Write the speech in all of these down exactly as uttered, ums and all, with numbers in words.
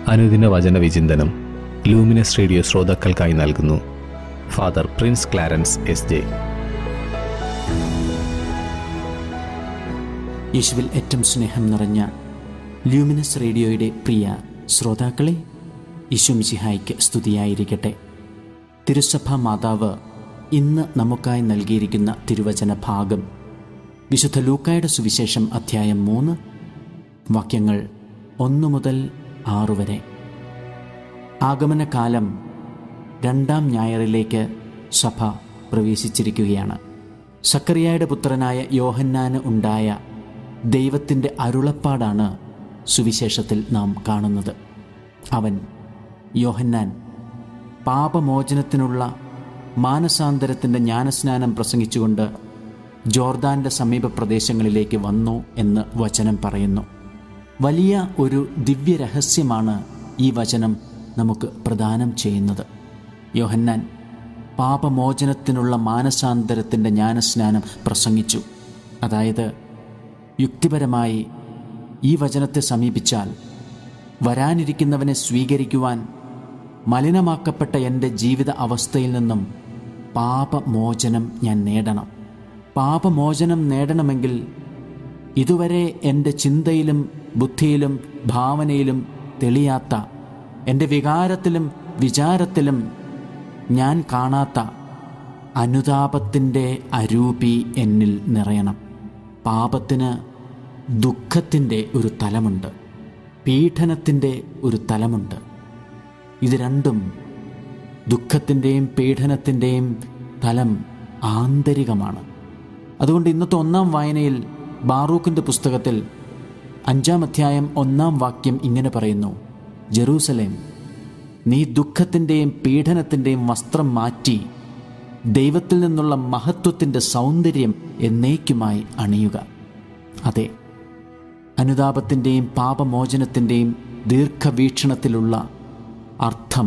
അനുദിന വചന വിചിന്തനം ലൂമിനസ് റേഡിയോ ശ്രോതാക്കൾക്കായി നൽകുന്നു father Prince Clarence S J. യേശുവിൽ ഏറ്റവും സ്നേഹം നിറഞ്ഞ ലൂമിനസ് റേഡിയോയുടെ പ്രിയ ശ്രോതാക്കളെ, യേശു മിശിഹായ്ക്ക് സ്തുതിയായിരിക്കട്ടെ. തിരുസഭാ മാതാവ് ഇന്ന് നമുക്കായി നൽകിയിരിക്കുന്ന തിരുവചന ഭാഗം വിശുദ്ധ ലൂക്കായുടെ സുവിശേഷം അധ്യായം മൂന്ന്, വാക്യങ്ങൾ ഒന്ന് മുതൽ ആറു വരെ. ആഗമനകാലം രണ്ടാം ഞായറിലേക്ക് സഭ പ്രവേശിച്ചിരിക്കുകയാണ്. സക്കറിയായുടെ പുത്രനായ യോഹന്നാന് ഉണ്ടായ ദൈവത്തിൻ്റെ അരുളപ്പാടാണ് സുവിശേഷത്തിൽ നാം കാണുന്നത്. അവൻ യോഹന്നാൻ പാപമോചനത്തിനുള്ള മാനസാന്തരത്തിൻ്റെ ജ്ഞാനസ്നാനം പ്രസംഗിച്ചുകൊണ്ട് ജോർദാൻ്റെ സമീപ പ്രദേശങ്ങളിലേക്ക് വന്നു എന്ന് വചനം പറയുന്നു. വലിയ ഒരു ദിവ്യരഹസ്യമാണ് ഈ വചനം നമുക്ക് പ്രദാനം ചെയ്യുന്നത്. യോഹന്നാൻ പാപമോചനത്തിനുള്ള മാനസാന്തരത്തിൻ്റെ ജ്ഞാനസ്നാനം പ്രസംഗിച്ചു. അതായത് യുക്തിപരമായി ഈ വചനത്തെ സമീപിച്ചാൽ വരാനിരിക്കുന്നവനെ സ്വീകരിക്കുവാൻ മലിനമാക്കപ്പെട്ട എൻ്റെ ജീവിത അവസ്ഥയിൽ നിന്നും പാപമോചനം ഞാൻ നേടണം. പാപമോചനം നേടണമെങ്കിൽ ഇതുവരെ എൻ്റെ ചിന്തയിലും ബുദ്ധിയിലും ഭാവനയിലും തെളിയാത്ത, എൻ്റെ വികാരത്തിലും വിചാരത്തിലും ഞാൻ കാണാത്ത അനുതാപത്തിൻ്റെ അരൂപി എന്നിൽ നിറയണം. പാപത്തിന് ദുഃഖത്തിൻ്റെ ഒരു തലമുണ്ട്, പീഡനത്തിൻ്റെ ഒരു തലമുണ്ട്. ഇത് രണ്ടും, ദുഃഖത്തിൻ്റെയും പീഡനത്തിൻ്റെയും തലം ആന്തരികമാണ്. അതുകൊണ്ട് ഇന്നത്തെ ഒന്നാം വായനയിൽ ബാറൂക്കിൻ്റെ പുസ്തകത്തിൽ അഞ്ചാം അധ്യായം ഒന്നാം വാക്യം ഇങ്ങനെ പറയുന്നു: ജെറൂസലേം, നീ ദുഃഖത്തിൻ്റെയും പീഡനത്തിൻ്റെയും വസ്ത്രം മാറ്റി ദൈവത്തിൽ നിന്നുള്ള മഹത്വത്തിൻ്റെ സൗന്ദര്യം എന്നേക്കുമായി അണിയുക. അതെ, അനുതാപത്തിൻ്റെയും പാപമോചനത്തിൻ്റെയും ദീർഘവീക്ഷണത്തിലുള്ള അർത്ഥം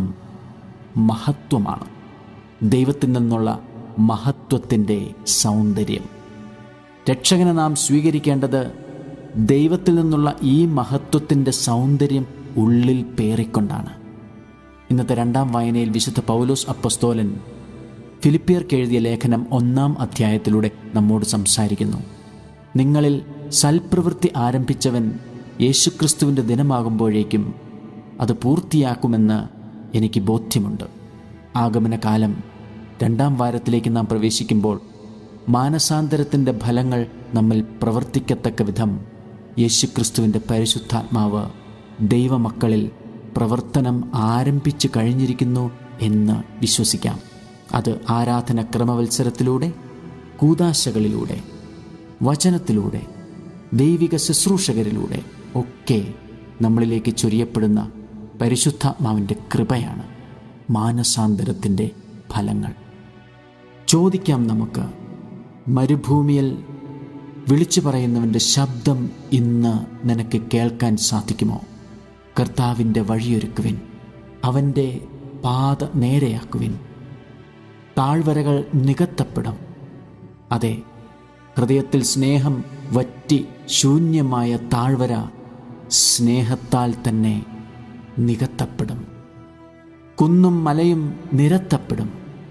മഹത്വമാണ്. ദൈവത്തിൽ നിന്നുള്ള മഹത്വത്തിൻ്റെ സൗന്ദര്യം. രക്ഷകനെ നാം സ്വീകരിക്കേണ്ടത് ദൈവത്തിൽ നിന്നുള്ള ഈ മഹത്വത്തിൻ്റെ സൗന്ദര്യം ഉള്ളിൽ പേറിക്കൊണ്ടാണ്. ഇന്നത്തെ രണ്ടാം വായനയിൽ വിശുദ്ധ പൗലോസ് അപ്പസ്തോലൻ ഫിലിപ്പിയർക്ക് എഴുതിയ ലേഖനം ഒന്നാം അധ്യായത്തിലൂടെ നമ്മോട് സംസാരിക്കുന്നു. നിങ്ങളിൽ സൽപ്രവൃത്തി ആരംഭിച്ചവൻ യേശുക്രിസ്തുവിൻ്റെ ദിനമാകുമ്പോഴേക്കും അത് പൂർത്തിയാക്കുമെന്ന് എനിക്ക് ബോധ്യമുണ്ട്. ആഗമനകാലം രണ്ടാം വാരത്തിലേക്ക് നാം പ്രവേശിക്കുമ്പോൾ മാനസാന്തരത്തിൻ്റെ ഫലങ്ങൾ നമ്മിൽ പ്രവർത്തിക്കത്തക്ക വിധം യേശുക്രിസ്തുവിൻ്റെ പരിശുദ്ധാത്മാവ് ദൈവമക്കളിൽ പ്രവർത്തനം ആരംഭിച്ചു കഴിഞ്ഞിരിക്കുന്നു എന്ന് വിശ്വസിക്കാം. അത് ആരാധന ക്രമവത്സരത്തിലൂടെ, കൂദാശകളിലൂടെ, വചനത്തിലൂടെ, ദൈവിക ശുശ്രൂഷകരിലൂടെ ഒക്കെ നമ്മളിലേക്ക് ചൊരിയപ്പെടുന്ന പരിശുദ്ധാത്മാവിൻ്റെ കൃപയാണ് മാനസാന്തരത്തിൻ്റെ ഫലങ്ങൾ. ചോദിക്കാം നമുക്ക്, മരുഭൂമിയിൽ വിളിച്ചു പറയുന്നവൻ്റെ ശബ്ദം ഇന്ന് നിനക്ക് കേൾക്കാൻ സാധിക്കുമോ? കർത്താവിൻ്റെ വഴിയൊരുക്കുവിൻ, അവൻ്റെ പാത നേരെയാക്കുവിൻ. താഴ്വരകൾ നികത്തപ്പെടും. അതെ, ഹൃദയത്തിൽ സ്നേഹം വറ്റി ശൂന്യമായ താഴ്വര സ്നേഹത്താൽ തന്നെ നികത്തപ്പെടും. കുന്നും മലയും നിരത്തപ്പെടും.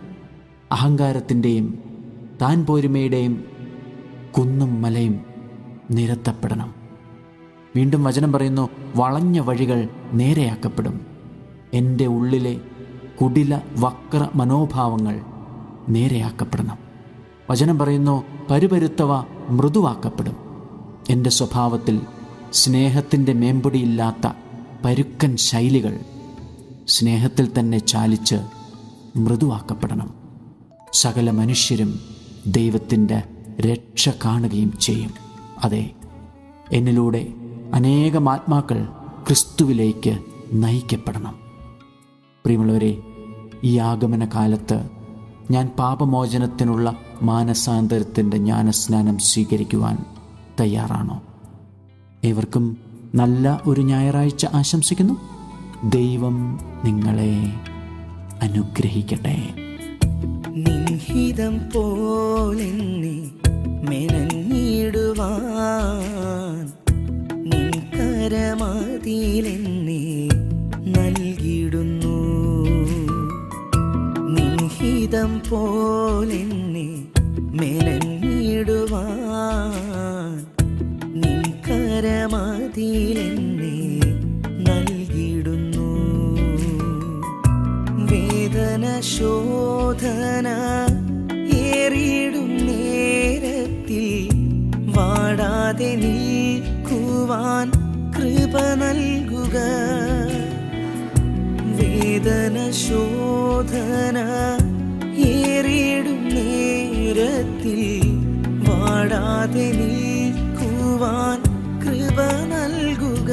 അഹങ്കാരത്തിൻ്റെയും താൻ പോരുമയുടെയും കുന്നും മലയും നിരത്തപ്പെടണം. വീണ്ടും വചനം പറയുന്നു, വളഞ്ഞ വഴികൾ നേരെയാക്കപ്പെടും. എൻ്റെ ഉള്ളിലെ കുടില വക്ര മനോഭാവങ്ങൾ നേരെയാക്കപ്പെടണം. വചനം പറയുന്നു, പരുപരുത്തവ മൃദുവാക്കപ്പെടും. എൻ്റെ സ്വഭാവത്തിൽ സ്നേഹത്തിൻ്റെ മേമ്പൊടിയില്ലാത്ത പരുക്കൻ ശൈലികൾ സ്നേഹത്തിൽ തന്നെ ചാലിച്ച് മൃദുവാക്കപ്പെടണം. സകല മനുഷ്യരും ദൈവത്തിൻ്റെ രക്ഷ കാണുകയും ചെയ്യും. അതെ, എന്നിലൂടെ അനേകം ആത്മാക്കൾ ക്രിസ്തുവിലേക്ക് നയിക്കപ്പെടണം. പ്രിയമുള്ളവരെ, ഈ ആഗമന കാലത്ത് ഞാൻ പാപമോചനത്തിനുള്ള മാനസാന്തരത്തിൻ്റെ ജ്ഞാനസ്നാനം സ്വീകരിക്കുവാൻ തയ്യാറാണോ? ഏവർക്കും നല്ല ഒരു ഞായറാഴ്ച ആശംസിക്കുന്നു. ദൈവം നിങ്ങളെ അനുഗ്രഹിക്കട്ടെ. നിൻഹിതം പോലെന്നെ മെനഞ്ഞിടുവാൻ നിൻ കരമതിലെന്നെ ഹിതം പോലെന്നെ മെനഞ്ഞിടുവാൻ നിൻ കരമതിലെന്നെ നൽകിയിടുന്നു. വേദന ശോധന ഏറിയിടും നേരത്തിൽ വാടാതെ നിൽക്കുവാൻ കൃപ നൽകുക. വേദന ശോധന ഏറിയിടും നേരത്തിൽ വാടാതെ നിൽക്കുവാൻ കൃപ നൽകുക.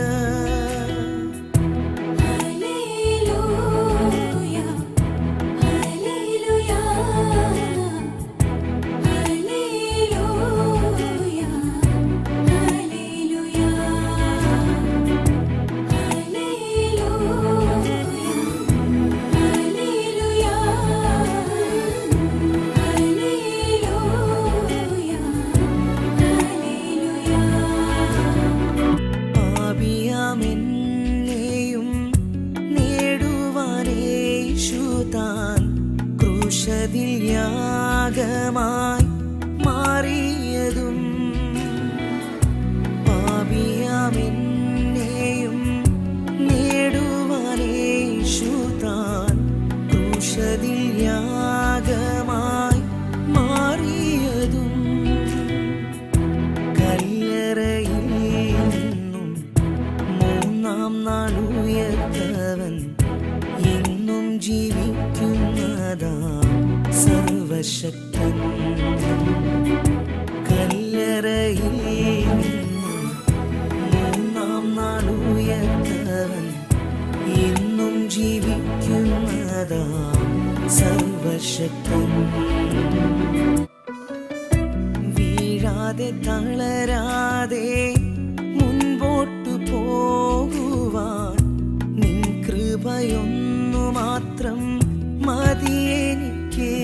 യാഗമായി മാറിയതും പാപിയാമെന്നെയും നേടുവാനേശു താൻ ക്രൂശതിൽ യാഗമായി മാറിയതും കല്ലറയിൽ നിന്നും മൂന്നാം നാൾ ഉയർത്തവൻ എന്നും ജീവിക്കുന്നതാ സർവശക്തൻ. കല്ലറയിൽ നിന്നും മൂന്നാം നാൾ ഉയർത്തവൻ എന്നും ജീവിക്കുന്നതാ സർവശക്തൻ. വീഴാതെ തളരാതെ മുൻപോട്ടു പോകുവാൻ നിൻ കൃപയൊന്നു മാത്രം മതിയെനിക്ക്.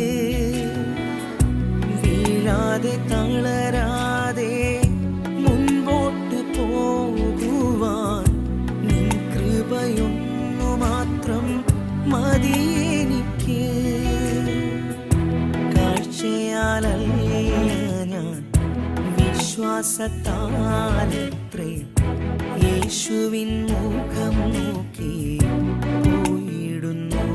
വീഴാതെ തളരാതെ മുൻപോട്ട് പോകുവാൻ നിൻ കൃപയൊന്നു മാത്രം മതിയെനിക്ക്. കാഴ്ചയാലല്ല ഞാൻ വിശ്വാസത്താലത്രേ യേശുവിൻ മുഖം നോക്കി പോയിടുന്നു.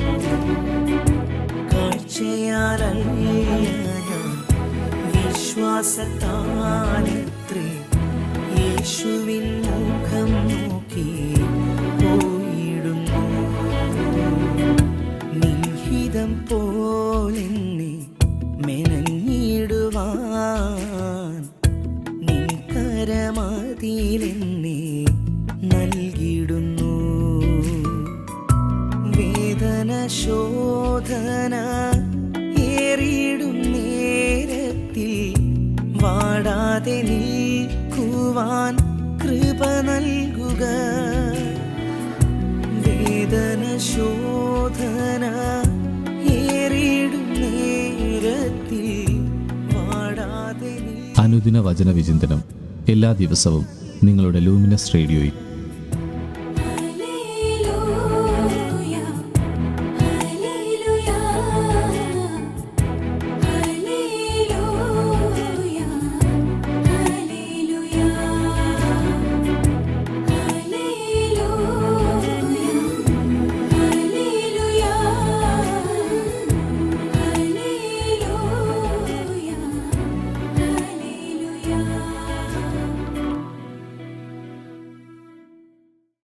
കാഴ്ചയാലല്ല ഞാൻ വിശ്വാസത്താലത്രേ യേശുവിൻ മുഖം നോക്കി പോയിടുന്നു. നിൻഹിതം പോലെന്നെ മെനഞ്ഞിടുവാൻ നിൻ കരമതിലെന്നെ നൽകിയിടുന്നു. വേദന ശോധന ഏറിയിടും നേരത്തിൽ വാടാതെ നിൽക്കുവാൻ കൃപ നൽകുക. വേദന ശോധന ഏറിയിടും നേരത്തിൽ വാടാതെ. അനുദിന വചന വിചിന്തനം എല്ലാ ദിവസവും നിങ്ങളുടെ ലൂമിനസ് റേഡിയോയിൽ